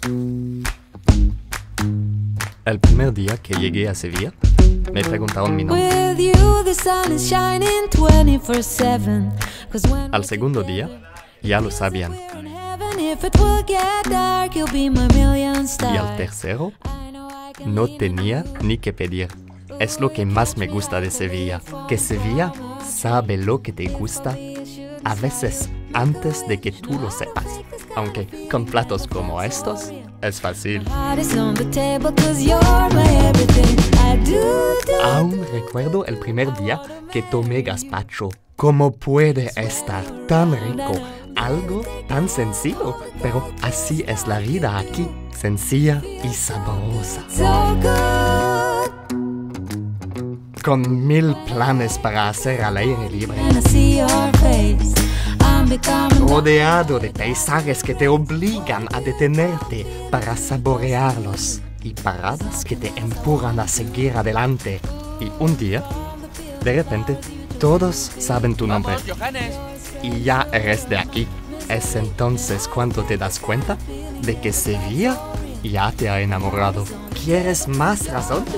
El primer día que llegué a Sevilla, me preguntaron mi nombre. Al segundo día, ya lo sabían. Y al tercero, no tenía ni que pedir. Es lo que más me gusta de Sevilla, que Sevilla sabe lo que te gusta, a veces antes de que tú lo sepas. Aunque con platos como estos, es fácil. Aún recuerdo el primer día que tomé gazpacho. ¿Cómo puede estar tan rico? Algo tan sencillo, pero así es la vida aquí, sencilla y sabrosa. Con 1000 planes para hacer al aire libre. Rodeado de paisajes que te obligan a detenerte para saborearlos y paradas que te empujan a seguir adelante. Y un día, de repente, todos saben tu nombre. Y ya eres de aquí. Es entonces cuando te das cuenta de que Sevilla ya te ha enamorado. ¿Quieres más razones?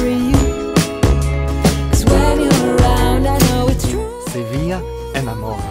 Sevilla enamora.